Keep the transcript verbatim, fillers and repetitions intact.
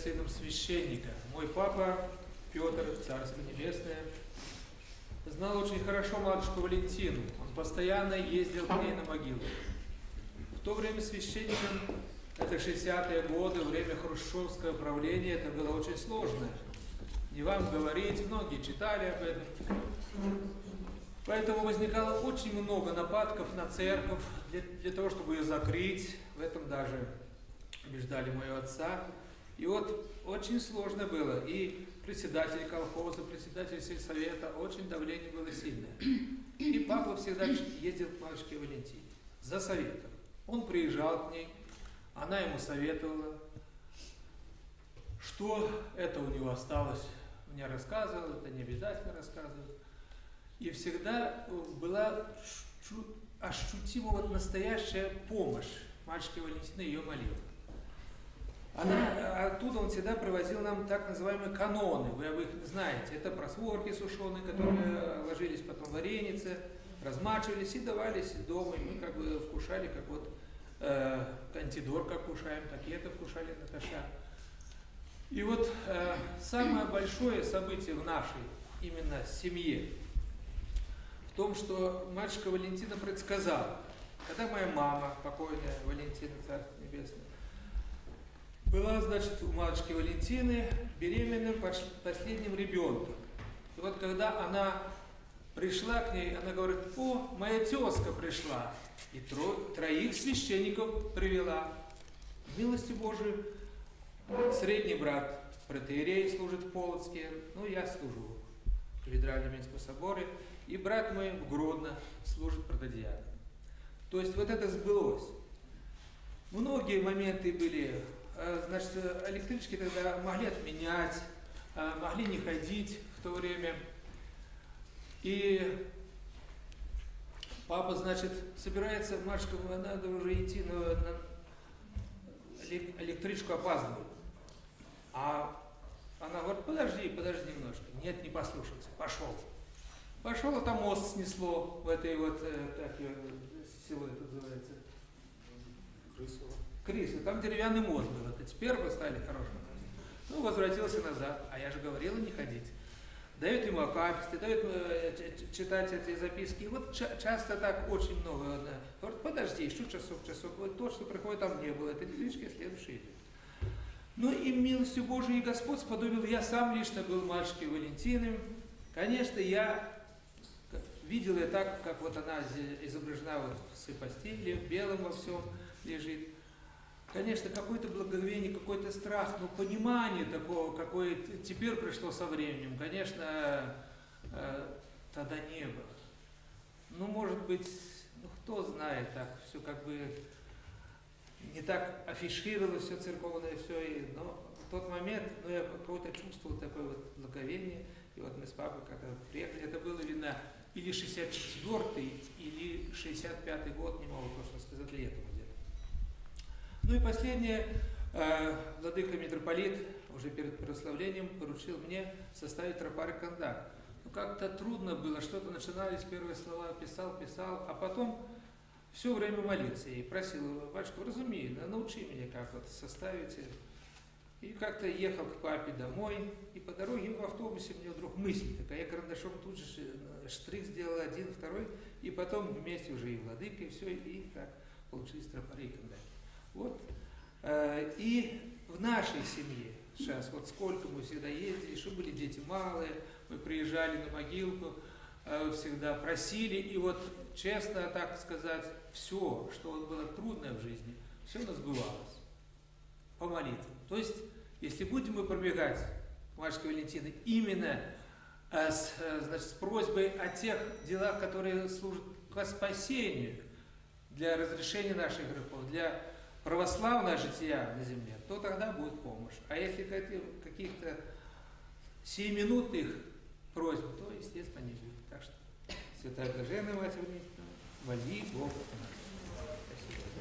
сыном священника. Мой папа Петр, Царство Небесное, знал очень хорошо матушку Валентину. Он постоянно ездил к ней на могилу. В то время священником, это шестидесятые годы, время хрущевского правления, это было очень сложно. Не вам говорить, многие читали об этом. Поэтому возникало очень много нападков на церковь для, для того, чтобы ее закрыть. В этом даже убеждали моего отца. И вот очень сложно было. И председатель колхоза, председатель сельсовета, очень давление было сильное. И папа всегда ездил к матушке Валентине за советом. Он приезжал к ней, она ему советовала, что это у него осталось. Мне рассказывал, это не обязательно рассказывать. И всегда была ощутима вот настоящая помощь матушки Валентины, ее молитвы. Она, оттуда он всегда привозил нам так называемые каноны, вы об их знаете. Это просворки сушеные, которые ложились потом в варенице, размачивались и давались дома. И мы как бы вкушали, как вот э, антидор, как кушаем, так и это вкушали натощак. И вот э, самое большое событие в нашей именно семье в том, что матушка Валентина предсказала, когда моя мама, покойная Валентина, Царство Небесное, была, значит, у матушки Валентины беременным последним ребенком. И вот когда она пришла к ней, она говорит: о, моя тезка пришла, и тро, троих священников привела. Милостью Божией, средний брат протоиерей служит в Полоцке, ну я служу в Кафедральном Минском соборе, и брат мой в Гродно служит протодиаконом. То есть вот это сбылось. Многие моменты были, значит, электрички тогда могли отменять, могли не ходить в то время. И папа, значит, собирается, матушка, надо уже идти на, на электричку, опаздывает. А она говорит: подожди, подожди немножко. Нет, не послушался, пошел. Пошел, а там мост снесло в этой вот, как ее село это называется? Крысово. Крысово. Там деревянный мост был. Это теперь поставили хороший. Ну, возвратился назад. А я же говорила не ходить. Дают ему акафисты, дают э, читать эти записки. И вот ча часто так очень много. Да. Говорит: подожди, еще часок, часок. Вот то, что приходит, там не было. Это электричка, следующий идет. Ну и милостью Божией Господь сподобил. Я сам лично был матушкой Валентиной. Конечно, я видел ее так, как вот она изображена вот в своей постели, в белом во всем лежит. Конечно, какое-то благоговение, какой-то страх, но понимание такого, какое теперь пришло со временем, конечно, тогда не было. Ну, может быть, ну, кто знает, так все как бы не так афишировалось все церковное, все, и, но в тот момент, ну, я какое-то чувствовал такое вот благоговение, и вот мы с папой когда приехали, это было, видно, или шестьдесят четвёртый, или шестьдесят пятый год, не могу точно сказать, летом где-то. Ну и последнее, э, владыка митрополит уже перед прославлением поручил мне составить тропарь кондак. Ну как-то трудно было, что-то начинались, первые слова писал, писал, а потом все время молился и просил: батюшка, вразуми, научи меня, как вот составить. И как-то ехал к папе домой, и по дороге в автобусе мне вдруг мысль такая, я карандашом тут же штрих сделал один, второй, и потом вместе уже и владыка, и все, и так получились тропари кондак. Вот. И в нашей семье сейчас, вот сколько мы всегда ездили, что были дети малые, мы приезжали на могилку, всегда просили, и вот честно так сказать, все, что было трудное в жизни, все у нас сбывалось по молитвам. То есть, если будем мы пробегать матушке Валентины именно с, значит, с просьбой о тех делах, которые служат к спасению, для разрешения наших грехов, для православного жития на земле, то тогда будет помощь. А если каких-то сиюминутных просьб, то, естественно, не будет. Так что, Святая Блаженная Матерь Валентина, моли Бога о нас. Спасибо.